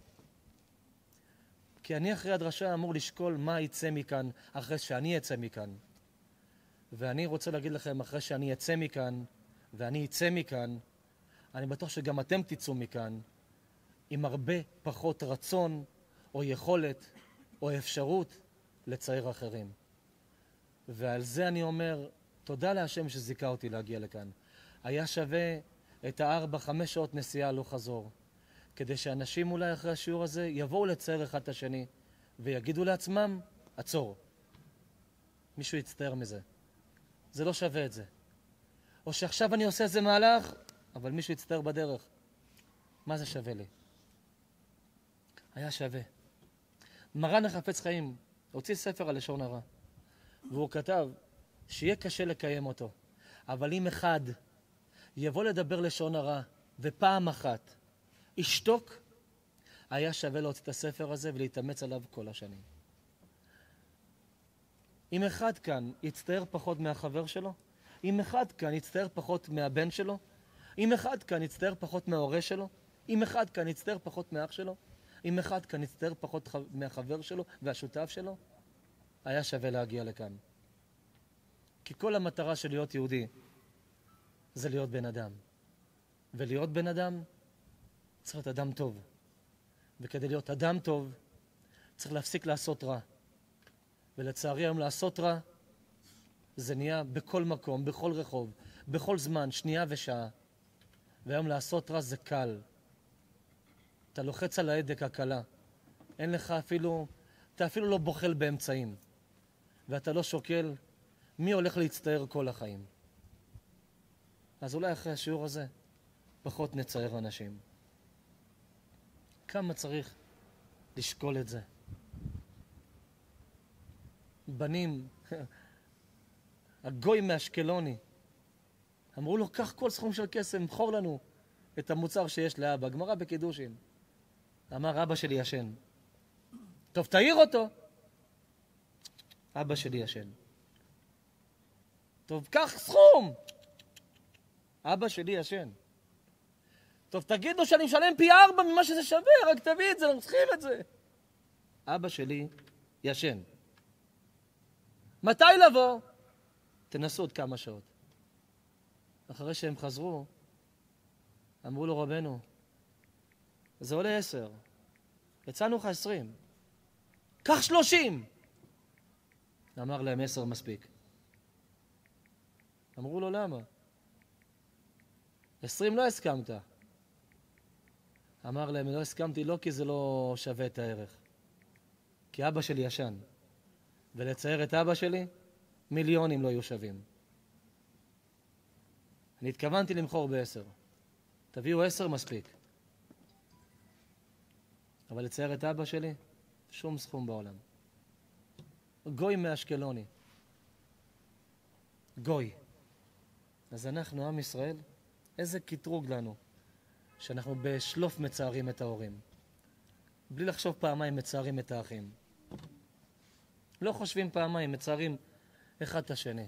S1: כי אני אחרי הדרשה אמור לשקול מה יצא מכאן אחרי שאני אצא מכאן. ואני רוצה להגיד לכם, אחרי שאני אצא מכאן ואני אצא מכאן, אני בטוח שגם אתם תצאו מכאן עם הרבה פחות רצון או יכולת או אפשרות לצייר אחרים. ועל זה אני אומר, תודה להשם שזיכה אותי להגיע לכאן. היה שווה את 4-5 שעות נסיעה לא חזור, כדי שאנשים אולי אחרי השיעור הזה יבואו לצייר אחד את השני, ויגידו לעצמם, עצור. מישהו יצטער מזה. זה לא שווה את זה. או שעכשיו אני עושה איזה מהלך, אבל מישהו יצטער בדרך. מה זה שווה לי? היה שווה. מרן החפץ חיים הוציא ספר על לשון הרע, והוא כתב שיהיה קשה לקיים אותו, אבל אם אחד יבוא לדבר לשון הרע ופעם אחת ישתוק, היה שווה להוציא את הספר הזה ולהתאמץ עליו כל השנים. אם אחד כאן יצטער פחות מהחבר שלו, אם אחד כאן יצטער פחות מהבן שלו, אם אחד כאן יצטער פחות מההורה שלו, אם אחד כאן יצטער פחות מאח שלו, אם אחד כאן יצטער פחות מהחבר שלו והשותף שלו, היה שווה להגיע לכאן. כי כל המטרה של להיות יהודי זה להיות בן אדם. ולהיות בן אדם צריך להיות אדם טוב. וכדי להיות אדם טוב צריך להפסיק לעשות רע. ולצערי היום לעשות רע זה נהיה בכל מקום, בכל רחוב, בכל זמן, שנייה ושעה. והיום לעשות רע זה קל. אתה לוחץ על ההדק הקלה. אין לך אפילו, אתה אפילו לא בוחל באמצעים. ואתה לא שוקל מי הולך להצטער כל החיים. אז אולי אחרי השיעור הזה פחות נצער אנשים. כמה צריך לשקול את זה? בנים, הגוי מאשקלוני, אמרו לו, קח כל סכום של כסף, מכור לנו את המוצר שיש לאבא. גמרא בקידושין. אמר, אבא שלי ישן. טוב, תעיר אותו. אבא שלי ישן. טוב, קח סכום. אבא שלי ישן. טוב, תגידו שאני משלם פי 4 ממה שזה שווה, רק תביא את זה, אנחנו צריכים את זה. אבא שלי ישן. מתי לבוא? תנסו עוד כמה שעות. אחרי שהם חזרו, אמרו לו, רבנו, זה עולה 10. יצאנו לך 20. קח 30. אמר להם 10 מספיק. אמרו לו, למה? 20 לא הסכמת. אמר להם, לא הסכמתי לא כי זה לא שווה את הערך. כי אבא שלי ישן. ולצייר את אבא שלי, מיליונים לא יהיו שווים. אני התכוונתי למכור ב10. תביאו 10 מספיק. אבל לצייר את אבא שלי, שום סכום בעולם. גוי מאשקלוני. גוי. אז אנחנו, עם ישראל, איזה קטרוג לנו, שאנחנו בשלוף מצערים את ההורים. בלי לחשוב פעמיים מצערים את האחים. לא חושבים פעמיים, מצערים אחד את השני.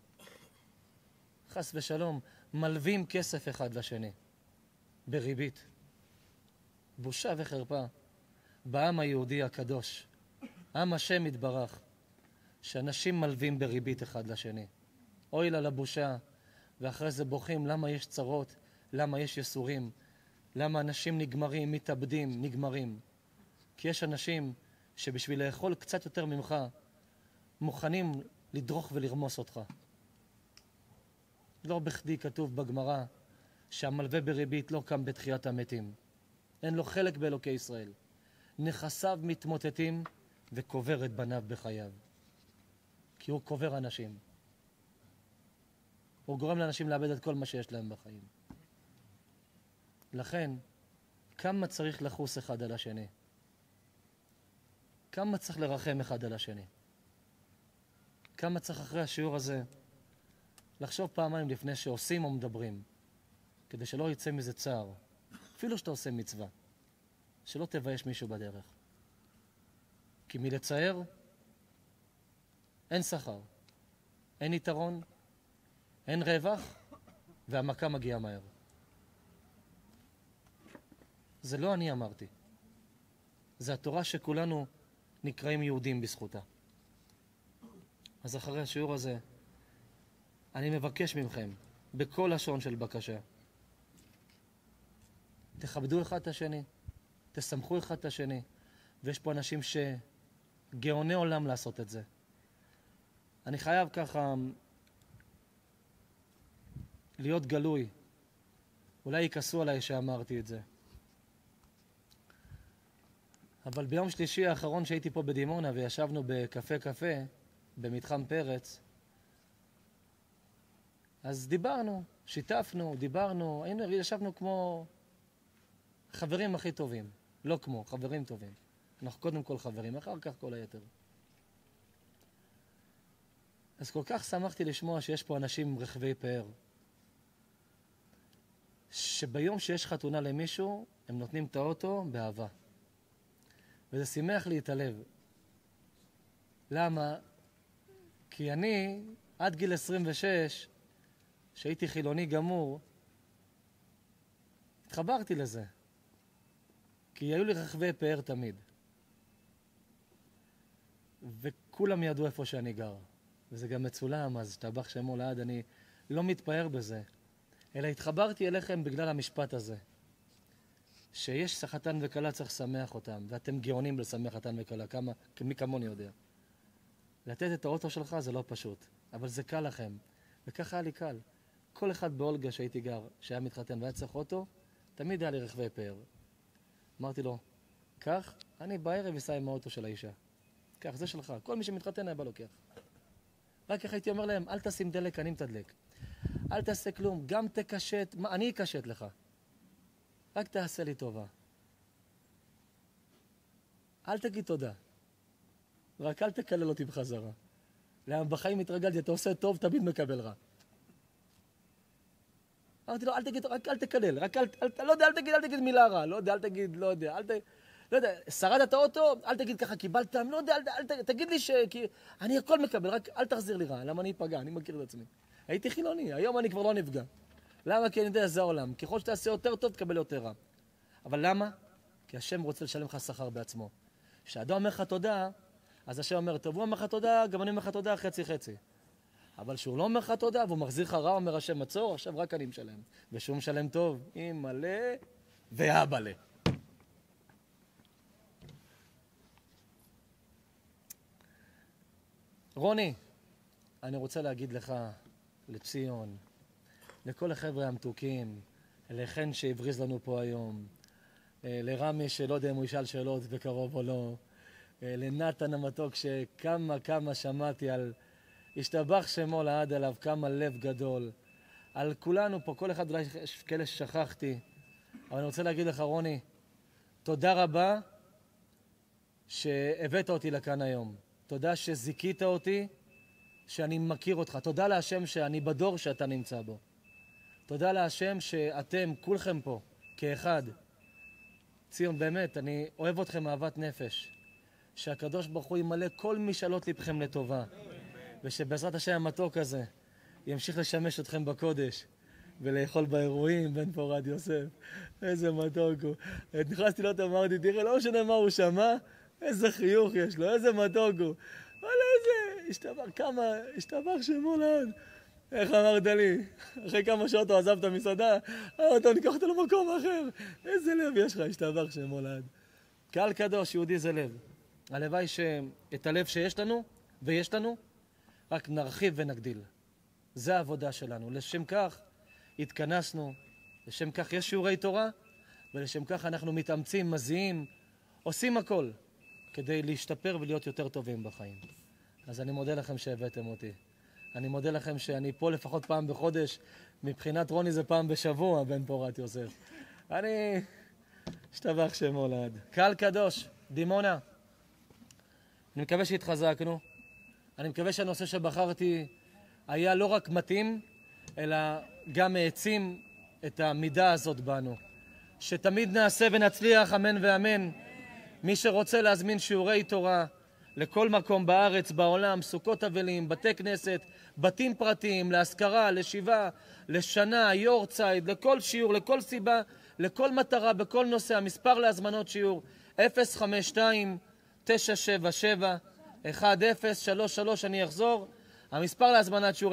S1: חס ושלום, מלווים כסף אחד לשני. בריבית. בושה וחרפה. בעם היהודי הקדוש, עם השם יתברך, שאנשים מלווים בריבית אחד לשני. אוי לה לבושה, ואחרי זה בוכים למה יש צרות, למה יש יסורים, למה אנשים נגמרים, מתאבדים, נגמרים. כי יש אנשים שבשביל לאכול קצת יותר ממך, מוכנים לדרוך ולרמוס אותך. לא בכדי כתוב בגמרא שהמלווה בריבית לא קם בתחיית המתים. אין לו חלק באלוקי ישראל. נכסיו מתמוטטים וקובר את בניו בחייו. כי הוא קובר אנשים. הוא גורם לאנשים לאבד את כל מה שיש להם בחיים. לכן, כמה צריך לחוס אחד על השני? כמה צריך לרחם אחד על השני? כמה צריך אחרי השיעור הזה לחשוב פעמיים לפני שעושים או מדברים, כדי שלא יצא מזה צער, אפילו שאתה עושה מצווה, שלא תבייש מישהו בדרך. כי מלצייר אין שכר, אין יתרון, אין רווח, והמכה מגיעה מהר. זה לא אני אמרתי. זה התורה שכולנו נקראים יהודים בזכותה. אז אחרי השיעור הזה, אני מבקש מכם, בכל לשון של בקשה, תכבדו אחד את השני, תשמחו אחד את השני, ויש פה אנשים שגאוני עולם לעשות את זה. אני חייב ככה להיות גלוי. אולי יכעסו עליי שאמרתי את זה. אבל ביום שלישי האחרון שהייתי פה בדימונה וישבנו בקפה במתחם פרץ, אז דיברנו, שיתפנו, דיברנו, ישבנו כמו חברים הכי טובים. לא כמו, חברים טובים. אנחנו קודם כל חברים, אחר כך כל היתר. אז כל כך שמחתי לשמוע שיש פה אנשים רחבי פאר. שביום שיש חתונה למישהו, הם נותנים את האוטו באהבה. וזה שימח לי את הלב. למה? כי אני, עד גיל 26, שהייתי חילוני גמור, התחברתי לזה. כי היו לי רחבי פאר תמיד. כולם ידעו איפה שאני גר. וזה גם מצולם, אז השתבח שמו לעד, אני לא מתפאר בזה. אלא התחברתי אליכם בגלל המשפט הזה. שיש חתן וכלה צריך לשמח אותם, ואתם גאונים לשמח חתן וכלה, מי כמוני יודע. לתת את האוטו שלך זה לא פשוט, אבל זה קל לכם. וככה היה לי קל. כל אחד באולגה שהייתי גר, שהיה מתחתן והיה צריך אוטו, תמיד היה לי רכבי פאר. אמרתי לו, כך, אני בערב אסע עם האוטו של האישה. כך, זה שלך. כל מי שמתחתן היה בא לוקח. רק איך הייתי אומר להם, אל תשים דלק, אני מתדלק. אל תעשה כלום, גם תקשט, אני אקשט לך. רק תעשה לי טובה. אל תגיד תודה. רק אל תקלל אותי בחזרה. בחיים התרגלתי, אתה עושה טוב, תמיד מקבל רע. אמרתי לו, אל תגיד, רק אל תקלל, רק לא יודע, אל תגיד מילה רע, לא יודע, לא יודע, שרדת האוטו, אל תגיד ככה, קיבלת, לא יודע, תגיד לי כי אני הכל מקבל, רק אל תחזיר לי רע, למה אני אפגע, אני מכיר את עצמי. הייתי חילוני, היום אני כבר לא נפגע. למה? כי אני יודע, זה העולם. ככל שתעשה יותר טוב, תקבל יותר רע. אבל למה? כי השם רוצה לשלם לך שכר בעצמו. כשאדם אומר לך תודה, אז השם אומר, טוב, הוא אומר לך תודה, גם אני אומר לך תודה, חצי חצי. אבל שהוא לא אומר לך תודה, והוא מחזיר לך רע, אומר השם מצור, עכשיו רק אני משלם. ושהוא משלם טוב, עם מלא ואבלה. רוני, אני רוצה להגיד לך, לציון, לכל החבר'ה המתוקים, לחן שהבריז לנו פה היום, לרמי שלא יודע אם הוא ישאל שאלות בקרוב או לא, לנתן המתוק שכמה שמעתי על השתבח שמו לעד עליו, כמה לב גדול, על כולנו פה, כל אחד אולי כאלה ששכחתי, אבל אני רוצה להגיד לך רוני, תודה רבה שהבאת אותי לכאן היום, תודה שזיקית אותי, שאני מכיר אותך, תודה להשם שאני בדור שאתה נמצא בו. תודה להשם שאתם, כולכם פה, כאחד. ציון, באמת, אני אוהב אתכם אהבת נפש. שהקדוש ברוך הוא ימלא כל משאלות לבכם לטובה. ושבעזרת השם המתוק הזה ימשיך לשמש אתכם בקודש. ולאכול באירועים, בן פורת יוסף. איזה מתוק הוא. נכנסתי לו, אמרתי, תראה, לא משנה מה הוא שמע, איזה חיוך יש לו, איזה מתוק הוא. וואלה, איזה, השתבח שמו לעד. איך אמרת לי? אחרי כמה שעות הוא עזב את המסעדה, אתה ניקח אותו למקום אחר. איזה לב יש לך, השתבח שמו לעד. קהל קדוש, יהודי זה לב. הלוואי שאת הלב שיש לנו, ויש לנו, רק נרחיב ונגדיל. זה העבודה שלנו. לשם כך התכנסנו, לשם כך יש שיעורי תורה, ולשם כך אנחנו מתאמצים, מזיעים, עושים הכל, כדי להשתפר ולהיות יותר טובים בחיים. אז אני מודה לכם שהבאתם אותי. אני מודה לכם שאני פה לפחות פעם בחודש, מבחינת רוני זה פעם בשבוע, בן פורת יוסף. אני השתבח שמו לעד. קהל קדוש, דימונה, אני מקווה שהתחזקנו. אני מקווה שהנושא שבחרתי היה לא רק מתאים, אלא גם העצים את המידה הזאת בנו. שתמיד נעשה ונצליח, אמן ואמן. מי שרוצה להזמין שיעורי תורה לכל מקום בארץ, בעולם, סוכות אבלים, בתי כנסת, בתים פרטיים, להשכרה, לשיבה, לשנה, יורצייד, לכל שיעור, לכל סיבה, לכל מטרה, בכל נושא. המספר להזמנות שיעור 052-977-1033, אני אחזור. המספר להזמנת שיעור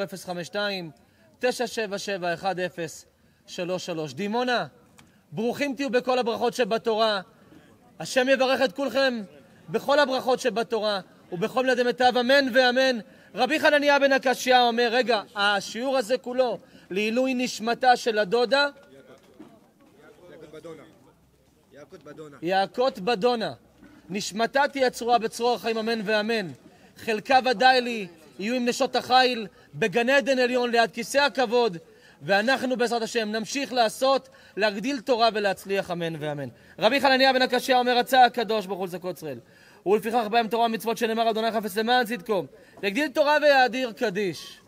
S1: 052-977-1033. דימונה, ברוכים תהיו בכל הברכות שבתורה. השם יברך את כולכם בכל הברכות שבתורה ובכל מלאדי מיטב, אמן ואמן. רבי חנניה בן הקשיא אומר, רגע, השיעור הזה כולו לעילוי נשמתה של הדודה יעקות בדונה, נשמתה תהיה צרורה בצרור החיים, אמן ואמן. חלקה ודאי לי יהיו עם נשות החיל בגן עדן עליון ליד כיסא הכבוד, ואנחנו בעזרת השם נמשיך לעשות, להגדיל תורה ולהצליח, אמן ואמן. רבי חנניה בן הקשיא אומר, רצה הקדוש ברוך הוא לזכות ישראל, ולפיכך בהם תורה ומצוות שנאמר אדוני חפץ למען צדקו, יגדיל תורה ויאדיר קדיש.